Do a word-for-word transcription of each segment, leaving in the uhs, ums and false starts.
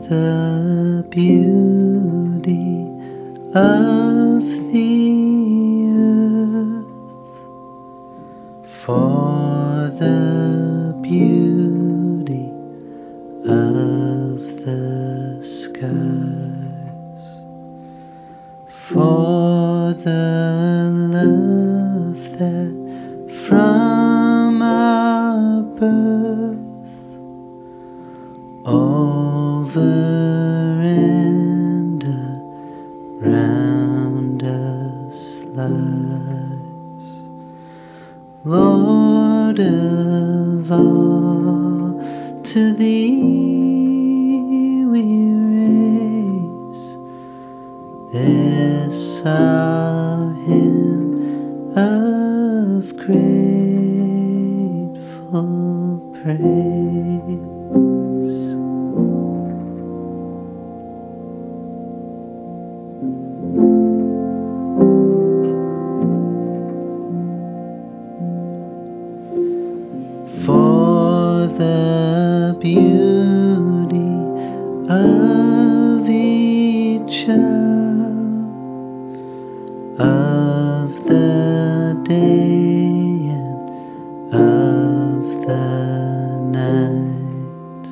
the beauty of the earth, for the beauty of the skies, for the love that from our birth over and around us lies. Lord of all, to thee we raise this our hymn of grateful praise. For the beauty of each hour of the day and of the night,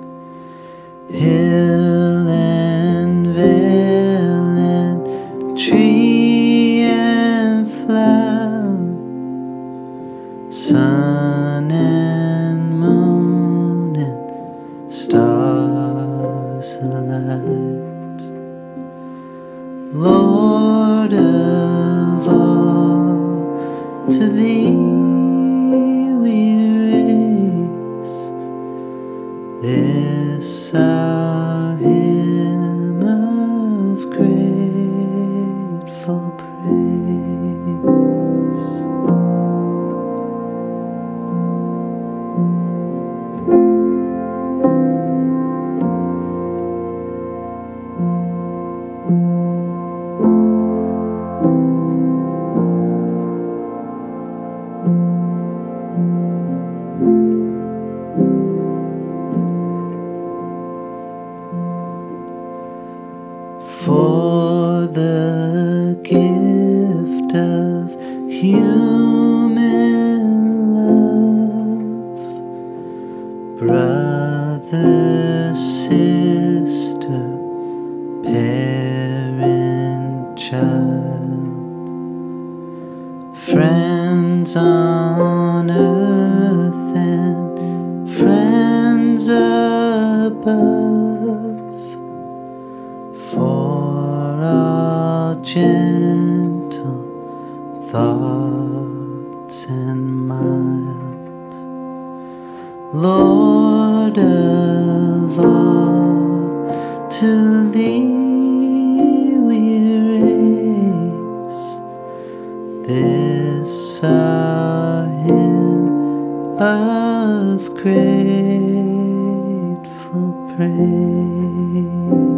hill and vale and tree and flower, sun and moon and stars alight. Lord of all, to thee we raise this our hymn of grateful praise. For the gift of human love, brother, sister, parent, child, friends on earth and friends above, for all gentle thoughts and mild. Lord of all, to thee we raise this our hymn of grateful praise.